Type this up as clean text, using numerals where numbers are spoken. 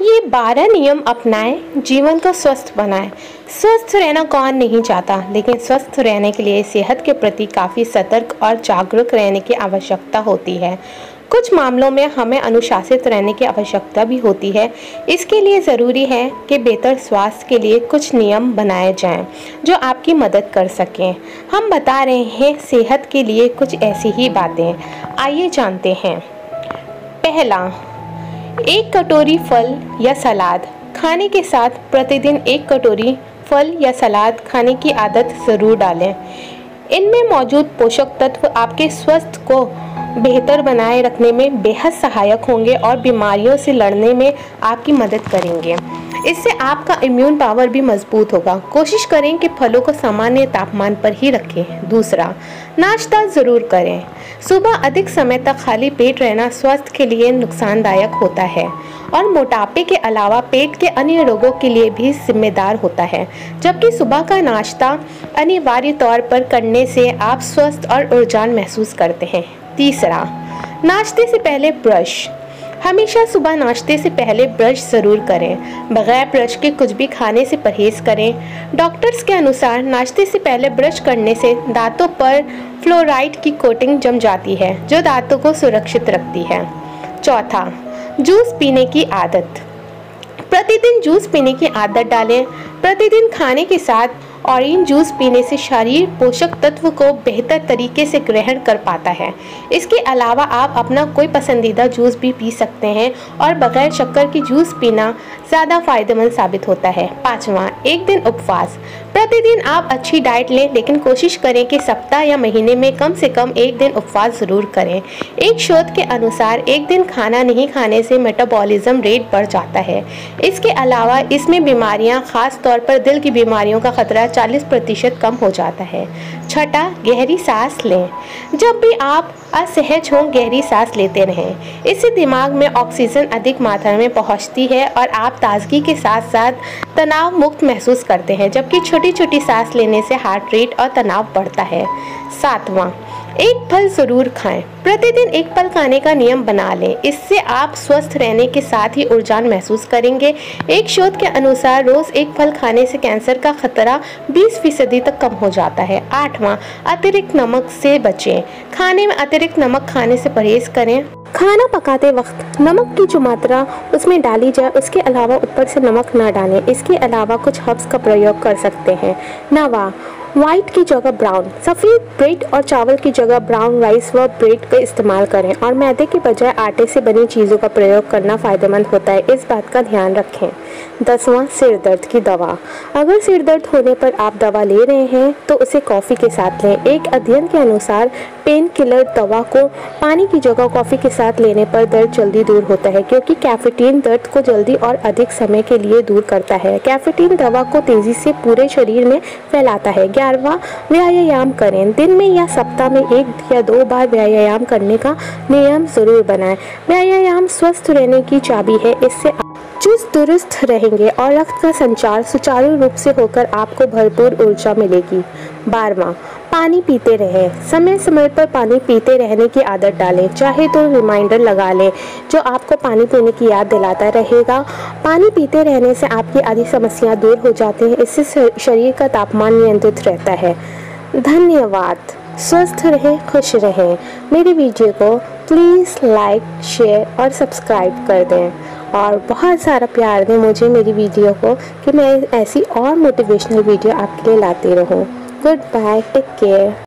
ये 12 नियम अपनाएं, जीवन को स्वस्थ बनाएं। स्वस्थ रहना कौन नहीं चाहता, लेकिन स्वस्थ रहने के लिए सेहत के प्रति काफ़ी सतर्क और जागरूक रहने की आवश्यकता होती है। कुछ मामलों में हमें अनुशासित रहने की आवश्यकता भी होती है। इसके लिए ज़रूरी है कि बेहतर स्वास्थ्य के लिए कुछ नियम बनाए जाएं, जो आपकी मदद कर सकें। हम बता रहे हैं सेहत के लिए कुछ ऐसी ही बातें। आइए जानते हैं। पहला, 1 कटोरी फल या सलाद खाने के साथ प्रतिदिन 1 कटोरी फल या सलाद खाने की आदत ज़रूर डालें। इनमें मौजूद पोषक तत्व आपके स्वास्थ्य को बेहतर बनाए रखने में बेहद सहायक होंगे और बीमारियों से लड़ने में आपकी मदद करेंगे। इससे आपका इम्यून पावर भी मजबूत होगा। कोशिश करें कि फलों को सामान्य तापमान पर ही रखें। दूसरा, नाश्ता ज़रूर करें। सुबह अधिक समय तक खाली पेट रहना स्वास्थ्य के लिए नुकसानदायक होता है और मोटापे के अलावा पेट के अन्य रोगों के लिए भी जिम्मेदार होता है, जबकि सुबह का नाश्ता अनिवार्य तौर पर करने से आप स्वस्थ और ऊर्जावान महसूस करते हैं। तीसरा, नाश्ते से पहले ब्रश। हमेशा सुबह नाश्ते से पहले ब्रश ज़रूर करें। बगैर ब्रश के कुछ भी खाने से परहेज़ करें। डॉक्टर्स के अनुसार नाश्ते से पहले ब्रश करने से दांतों पर फ्लोराइड की कोटिंग जम जाती है, जो दांतों को सुरक्षित रखती है। चौथा, जूस पीने की आदत। प्रतिदिन जूस पीने की आदत डालें। प्रतिदिन खाने के साथ ऑरेंज जूस पीने से शरीर पोषक तत्व को बेहतर तरीके से ग्रहण कर पाता है। इसके अलावा आप अपना कोई पसंदीदा जूस भी पी सकते हैं और बगैर शक्कर की जूस पीना ज़्यादा फायदेमंद साबित होता है। पाँचवां, 1 दिन उपवास। प्रतिदिन आप अच्छी डाइट लें, लेकिन कोशिश करें कि सप्ताह या महीने में कम से कम 1 दिन उपवास ज़रूर करें। एक शोध के अनुसार 1 दिन खाना नहीं खाने से मेटाबॉलिज्म रेट बढ़ जाता है। इसके अलावा इसमें बीमारियां, खास तौर पर दिल की बीमारियों का खतरा 40% कम हो जाता है। छठा, गहरी सांस लें। जब भी आप असहज हों, गहरी सांस लेते रहें। इससे दिमाग में ऑक्सीजन अधिक मात्रा में पहुंचती है और आप ताजगी के साथ साथ तनाव मुक्त महसूस करते हैं, जबकि छोटी छोटी सांस लेने से हार्ट रेट और तनाव बढ़ता है। सातवां, 1 फल ज़रूर खाएं। प्रतिदिन 1 फल खाने का नियम बना लें। इससे आप स्वस्थ रहने के साथ ही ऊर्जावान महसूस करेंगे। एक शोध के अनुसार रोज़ 1 फल खाने से कैंसर का खतरा 20% तक कम हो जाता है। आठवां, अतिरिक्त नमक से बचें। खाने में अतिरिक्त नमक खाने से परहेज करें। खाना पकाते वक्त नमक की जो मात्रा उसमें डाली जाए, उसके अलावा ऊपर से नमक ना डालें। इसके अलावा कुछ हर्ब्स का प्रयोग कर सकते हैं। नवा, वाइट की जगह ब्राउन। सफ़ेद ब्रेड और चावल की जगह ब्राउन राइस व ब्रेड का इस्तेमाल करें और मैदे के बजाय आटे से बनी चीज़ों का प्रयोग करना फ़ायदेमंद होता है। इस बात का ध्यान रखें। 10वां, सिर दर्द की दवा। अगर सिर दर्द होने पर आप दवा ले रहे हैं तो उसे कॉफ़ी के साथ लें। एक अध्ययन के अनुसार पेन किलर दवा को पानी की जगह कॉफ़ी के साथ लेने पर दर्द जल्दी दूर होता है, क्योंकि कैफीन दर्द को जल्दी और अधिक समय के लिए दूर करता है। कैफीन दवा को तेज़ी से पूरे शरीर में फैलाता है। 11वां, व्यायाम करें। दिन में या सप्ताह में 1 या 2 बार व्यायाम करने का नियम ज़रूर बनाएं। व्यायाम स्वस्थ रहने की चाबी है। इससे आप चुस्त दुरुस्त रहेंगे और रक्त का संचार सुचारू रूप से होकर आपको भरपूर ऊर्जा मिलेगी। 12वां, पानी पीते रहें। समय समय पर पानी पीते रहने की आदत डालें। चाहे तो रिमाइंडर लगा लें जो आपको पानी पीने की याद दिलाता रहेगा। पानी पीते रहने से आपकी आधी समस्याएं दूर हो जाती हैं। इससे शरीर का तापमान नियंत्रित रहता है। धन्यवाद। स्वस्थ रहें, खुश रहें। मेरी वीडियो को प्लीज़ लाइक, शेयर और सब्सक्राइब कर दें और बहुत सारा प्यार दें मुझे, मेरी वीडियो को, कि मैं ऐसी और मोटिवेशनल वीडियो आपके लिए लाती रहूं। Good bye, take care.